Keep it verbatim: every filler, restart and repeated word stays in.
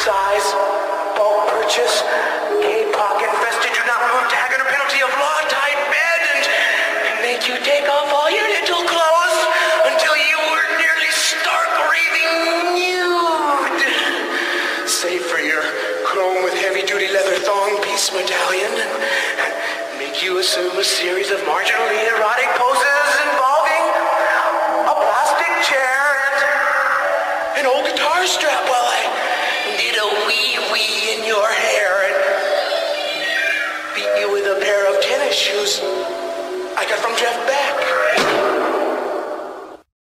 size, bulk purchase, K-Pock infested, do not move tag under penalty of law, tight bed, and, and make you take off all your little clothes until you were nearly stark raving nude. Save for your chrome with heavy-duty leather thong piece medallion, and, and make you assume a series of marginally erotic poses involving a plastic chair and an old guitar strap while I did a wee-wee in your hair and beat you with a pair of tennis shoes I got from Jeff Beck.